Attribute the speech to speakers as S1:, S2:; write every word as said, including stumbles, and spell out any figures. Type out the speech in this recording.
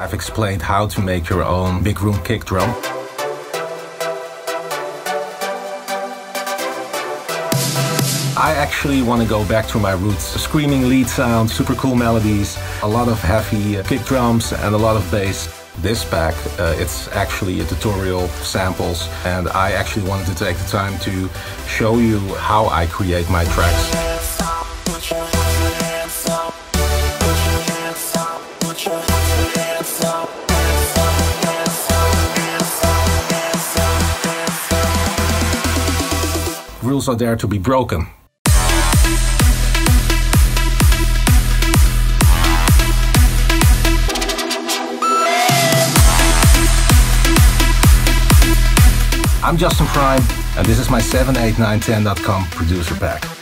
S1: I've explained how to make your own big room kick drum. I actually want to go back to my roots. Screaming lead sounds, super cool melodies, a lot of heavy kick drums and a lot of bass. This pack, uh, it's actually a tutorial samples, and I actually wanted to take the time to show you how I create my tracks. Rules are there to be broken. I'm Justin Prime, and this is my seven eight nine ten dot com producer pack.